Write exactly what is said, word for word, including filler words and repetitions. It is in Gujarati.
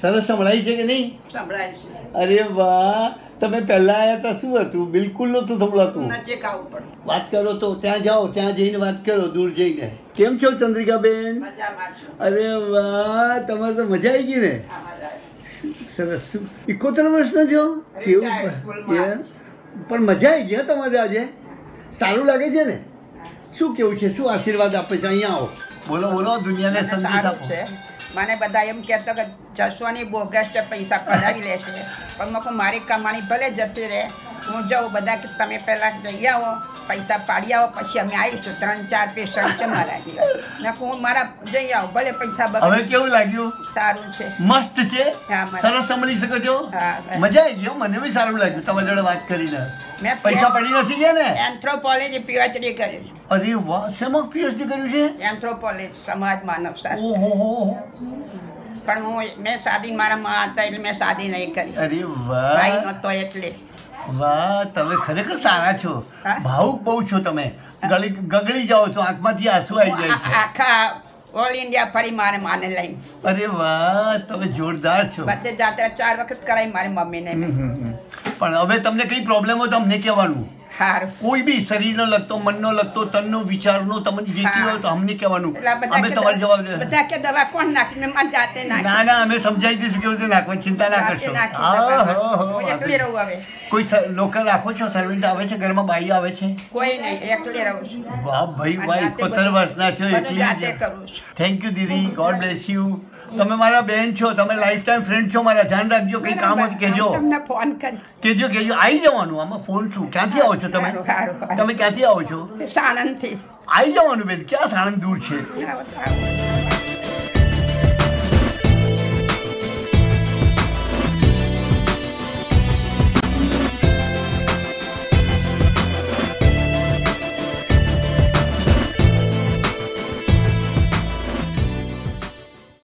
સરસ સંભળાય છે કે નહીં? સંભળાય છે. અરે વાહ, તમે પહેલા આવ્યા હતા શું હતું? બિલકુલ નહોતું સંભળાતું. નજીક આવવું પડે. વાત કરો તો ત્યાં જાઓ, ત્યાં જઈને વાત કરો, દૂર જઈને. કેમ છો ચંદ્રિકાબેન? મજામાં છું. અરે વાહ, તમારે તો મજા આવી ગઈ ને. આ મજા આવે. સરસ. એકોતેર વર્ષના છો? કેવું Retired સ્કૂલમાં. પણ પણ મજા આવી ગઈ હો તમારે આજે. સારું લાગે છે ને? શું કેવું છે? શું આશીર્વાદ આપે છે? અહીંયા આવો, બોલો બોલો, દુનિયાને મને સંદેશ સારું આપો. છે. મને બધા એમ કહેતો કે જસવાની બોગસ છે, પૈસા કઢાવી લેશે. પણ મેં કહું મારી કમાણી ભલે જતી રહે, હું જાઉં. બધા કે તમે પહેલાં જઈ આવો, પૈસા પાડી આવો, પછી અમે આવીશું. ત્રણ ચાર પેશન્ટ છે મારા જેવા. મેં કહું હું મારા જઈ આવું, ભલે પૈસા હવે બગડે. કેવું લાગ્યું? સારું છે. મસ્ત છે. હા, મને- સરસ સંભળી શકો છો. હા, હા. મજા આવી ગઈ હો. મને બી સારું લાગ્યું તમારી જોડે વાત કરીને. મેં પૈસા પડી નથી ગયા ને? એન્થ્રોપોલોજી પીએચડી કર્યું છે. અરે વાહ, શેમાં પીએચડી કર્યું છે? એન્થ્રોપોલોજી સમાજ માનવશાસ્ત્ર. ઓહો, પણ હું મેં શાદી મારા માં હતા એટલે મેં શાદી નહીં કરી. અરે ભાઈ વાહ નહોતો એટલે. વાહ, તમે ખરેખર સારા છો. હા? ભાવુક બહુ છો તમે. ગળી ગગડી જાઓ છો, આંખમાંથી આંસુ આવી જાય આ- છે. આખા ઓલ ઇન્ડિયા ફરી મારે માને લઈને અરે વાહ, તમે જોરદાર છો. બધે જાત્રા ચાર વખત કરાવી મારી મમ્મીને. હમ, હમ, હમ. પણ હવે તમને કઈ પ્રોબ્લેમ હોય તો અમને કહેવાનું. સારું. કોઈ બી શરીરનો લગતો, મનનો લગતો, તનનો, વિચારનો તમને જે કઈ હોય તો અમને કહેવાનું. એટલે આ બધા અમે કે તમારી જવાબ દવા- બધા કે દવા કોણ નાખી? મેં મારી જાતે નાખી. ના ના, અમે સમજાવી દઈશું કેવી રીતે નાખવા. ચિંતા ના જાતે કરશો. નાખી હા, દવા. હા, હા. હું એકલી રહું હવે. કોઈ લોકલ રાખો છો? સર્વન્ટ આવે છે ઘરમાં? બાઈ આવે છે? કોઈ નહીં, એકલી રહું છું. વાહ ભાઈ વાહ, જાતે એકોતેર બધું- વર્ષના છો, બધું એકલી જાતે જ. કરું છું. થેન્ક યુ દીદી, ગોડ બ્લેસ યુ. તમે મારા બેન છો, તમે લાઈફ ટાઈમ ફ્રેન્ડ છો મારા. ધ્યાન રાખજો, કંઈ કામ હોય તો કહેજો. તમને ફોન કરી. કહેજો કહેજો. આવી જવાનું. આમાં ફોન શું? ક્યાંથી આવો છો તમે? સારું, સારું, સારું. તમે ક્યાંથી આવો છો? સાણંદથી. આવી જવાનું બેન. ક્યાં સાણંદ દૂર છે? આવો, આવો.